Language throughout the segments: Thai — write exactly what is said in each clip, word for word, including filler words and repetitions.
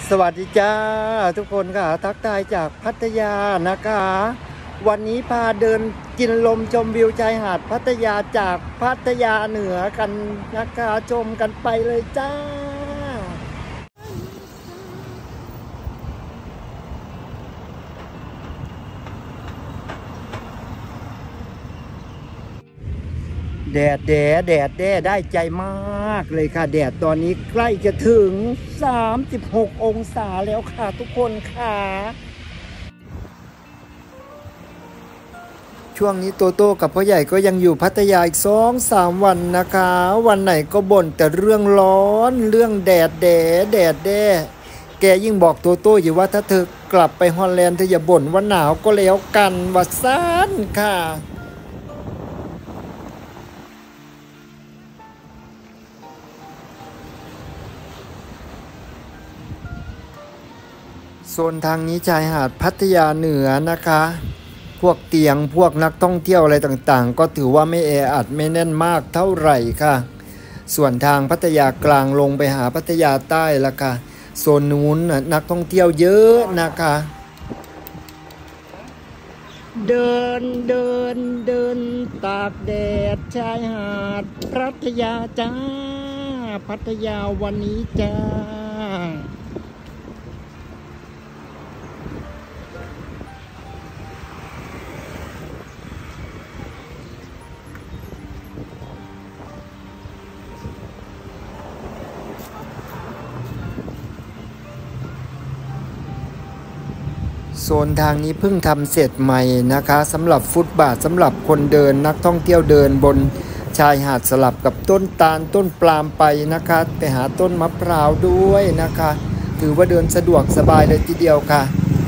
สวัสดีจ้าทุกคนค่ะทักทายจากพัทยานะคะวันนี้พาเดินกินลมชมวิวชายหาดพัทยาจากพัทยาเหนือกันนะคะชมกันไปเลยจ้าแดดแดดแดดแดดได้ใจมากเลยค่ะแดดตอนนี้ใกล้จะถึงสามสิบหกองศาแล้วค่ะทุกคนค่ะช่วงนี้โตโต้กับพ่อใหญ่ก็ยังอยู่พัทยาอีกสองสามวันนะคะวันไหนก็บ่นแต่เรื่องร้อนเรื่องแดดแดดแดดแดดแกยิ่งบอกโตโต้อยู่ว่าถ้าเธอกลับไปฮอลแลนด์เธออย่าบ่นว่าหนาวก็แล้วกันว่าซ่านค่ะโซนทางนี้ชายหาดพัทยาเหนือนะคะพวกเตียงพวกนักท่องเที่ยวอะไรต่างๆก็ถือว่าไม่แออัดไม่แน่นมากเท่าไหร่ค่ะส่วนทางพัทยากลางลงไปหาพัทยาใต้ละค่ะโซนนู้นนักท่องเที่ยวเยอะนะคะเดินเดินเดินตากแดดชายหาดพัทยาจ้าพัทยาวันนี้จ้าโซนทางนี้เพิ่งทำเสร็จใหม่นะคะสำหรับฟุตบาทสำหรับคนเดินนักท่องเที่ยวเดินบนชายหาดสลับกับต้นตาลต้นปลาล์มไปนะคะไปหาต้นมะพร้าวด้วยนะคะถือว่าเดินสะดวกสบายเลยทีเดียวค่ะ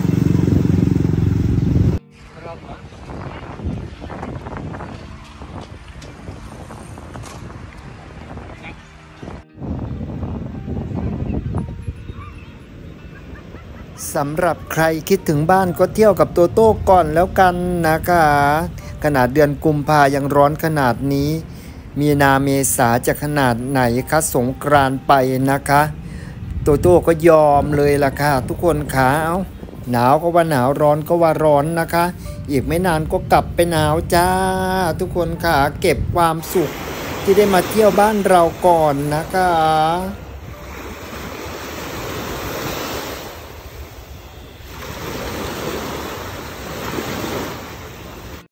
สำหรับใครคิดถึงบ้านก็เที่ยวกับโตโต้ก่อนแล้วกันนะคะขนาดเดือนกุมภายังร้อนขนาดนี้มีนาเมษาจะขนาดไหนคะสงกรานต์ไปนะคะโตโต้ก็ยอมเลยล่ะค่ะทุกคนขาเอาหนาวก็ว่าหนาวร้อนก็ว่าร้อนนะคะอีกไม่นานก็กลับไปหนาวจ้าทุกคนค่ะเก็บความสุขที่ได้มาเที่ยวบ้านเราก่อนนะคะ